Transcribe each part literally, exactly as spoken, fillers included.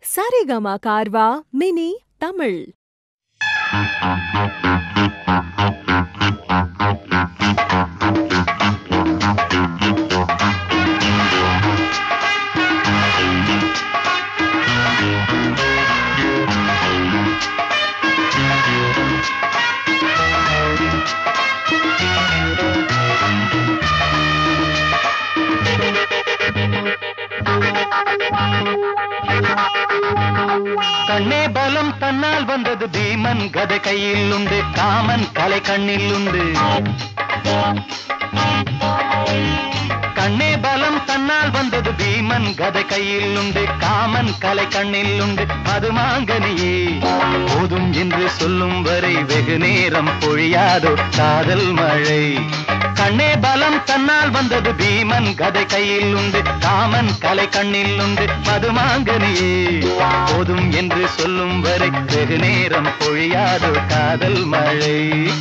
Saregama Carvaan mini Tamil. கண்ணே பலம் தன்னால் வந்தது பீமன் கதை கையில் உண்டு காமன் கலை கண்ணில் உண்டு. கண்ணே பலம் தன்னால் வந்தது பீமன் கதை கையில் உண்டு காமன் கலை கண்ணில் உண்டு. மதுமாங்கனியே போதும் என்று சொல்லும் வரை வெகு நேரம் பொழியாதோ காதல் மழை. கண்ணே பலம் தன்னால் வந்தது பீமன் கதை கையில் உண்டு காமன் கலை கண்ணில் உண்டு. மதுமாங்கனியே போதும் என்று சொல்லும் வரை வெகு நேரம் பொழியாதோ காதல் மழை.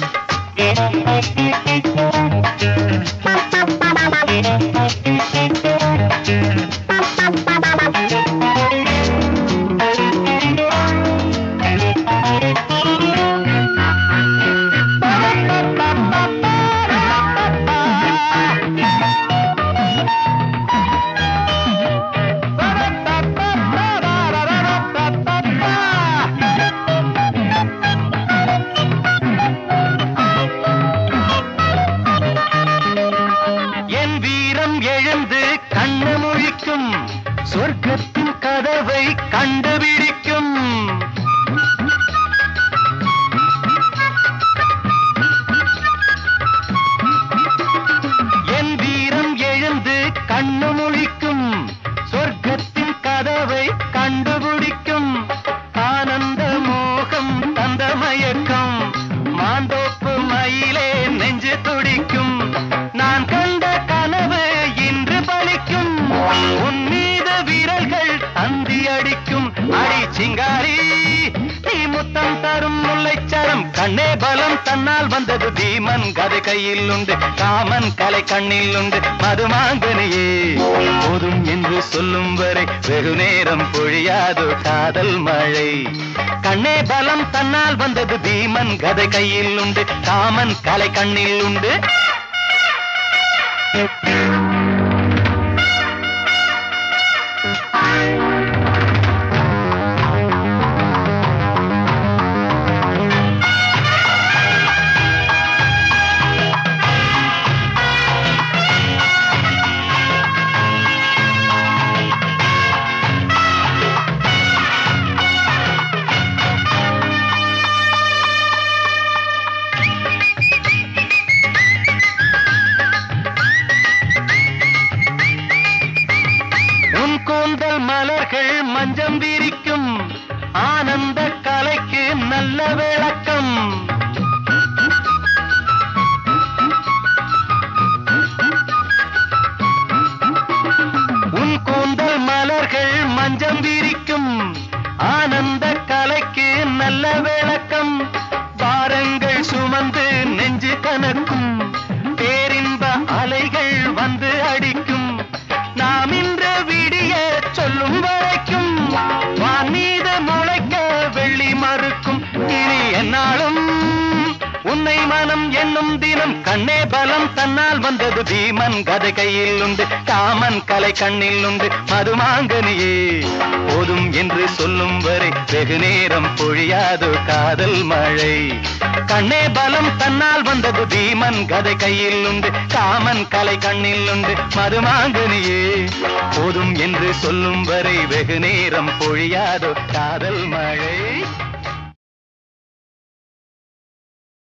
எழுந்து கண்ணு முழிக்கும் சொர்க்கத்தின் கதவை கண்டுபிடிக்கும். என் வீரம் எழுந்து கண்ணு முழிக்கும் சொர்க்கத்தின் கதவை கண்டுபிடிக்கும். ஆனந்த மோகம் தந்த மயக்கம் மாந்தோப்பு மயிலே நெஞ்சு துடிக்கும். நான் கண்ட கனவு இன்று பலிக்கும். உன் மீது வீரர்கள் தந்தி அடிக்கும். அடி சிங்காரி நீ முத்தம் தரும் முல்லைச்சரம். கண்ணே பலம் தன்னால் வந்தது பீமன் கதை கையில் உண்டு காமன் கலை கண்ணில் உண்டு. மதுமாங்கனியே போதும் என்று சொல்லும் வரை வெகு நேரம் பொழியாதோ காதல் மழை. கண்ணே பலம் தன்னால் வந்தது பீமன் கதை கையில் உண்டு காமன் கலை கண்ணில் உண்டு. கூந்தல் மலர்கள் மஞ்சம் விரிக்கும் ஆனந்த கலைக்கு நல்ல விளக்கம். உன் கூந்தல் மலர்கள் மஞ்சம் விரிக்கும் ஆனந்த கலைக்கு நல்ல விளக்கம். பாரங்கள் சுமந்து நெஞ்சு கனக்கும் பேரின்ப அலைகள் வந்து அடிக்கும். நாம் இன்று விடிய சொல்லும் வரைக்கும் வான் மீது முளைக்க வெள்ளி மறுக்கும். இனி என்னாலும் உன்னை மனம் என்னும் தினம். கண்ணே பலம் தன்னால் வந்தது பீமன் கதை கையில் உண்டு காமன் கலை கண்ணில் உண்டு. மதுமாங்கனியே போதும் என்று சொல்லும் வரை வெகு நேரம் பொழியாதோ காதல் மழை. கண்ணே பலம் தன்னால் வந்தது பீமன் கதை கையில் உண்டு காமன் கலை கண்ணில் உண்டு. மதுமாங்கனியே போதும் என்று சொல்லும் வரை வெகு நேரம் பொழியாதோ காதல் மழை.